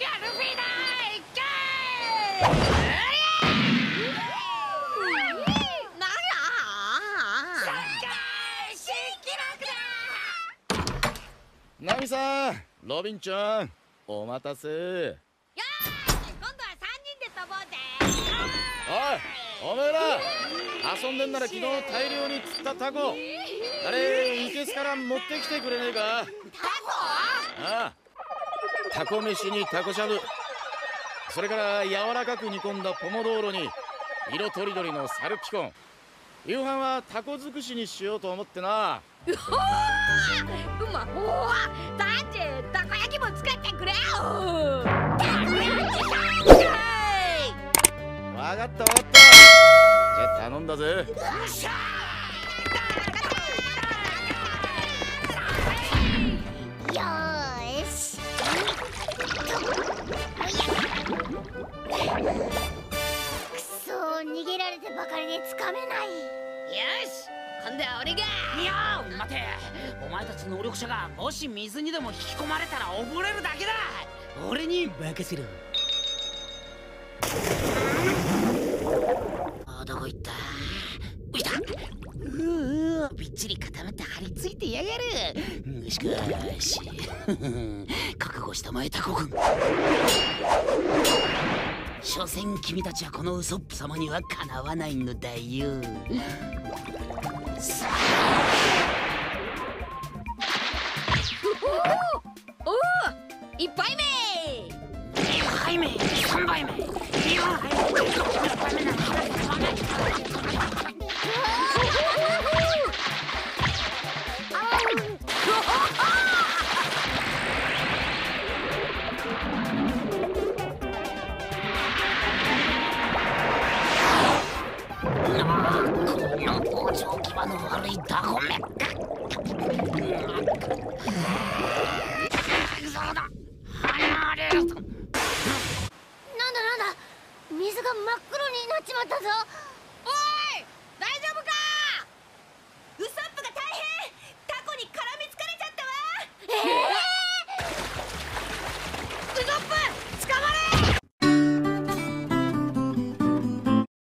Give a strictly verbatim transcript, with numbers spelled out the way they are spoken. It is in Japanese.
ルフィだいけー。ならサッカー新記録だ。 ナミさん、ロビンちゃん、お待たせ。 よーし、今度はさんにんで飛ぼうぜ。 おい、おめえら遊んでんなら昨日大量に釣ったタコ、あれいけすから持ってきてくれねえか。 タコ？ ああ、タコ飯にタコしゃぶ、それから柔らかく煮込んだポモドーロに色とりどりのサルピコン。夕飯はタコ尽くしにしようと思ってな。 うおー、うまおー、ダンジたこ焼きも作ってくれよ。たこ焼きわかったわかった、じゃあ頼んだぜ。 よっしゃー。よーし。くそー、逃げられてばかりでつかめない。よし、今度は俺が。 いやー、待て、お前たち能力者がもし水にでも引き込まれたら溺れるだけだ。俺に任せろ。あ、どこ行った？おいた。うう、びっちり固まって張り付いてやがる。しかし覚悟したまえタコ君。所詮君たちはこのウソップ様にはかなわないのだよ。さあ、 おお、一杯目。 にはいめ、さんばいめ、よんはいめ、ろっぱいめなんだ。調子の悪いダゴメ。そうだ、離れると。 なんだなんだ、水が真っ黒になっちまったぞ。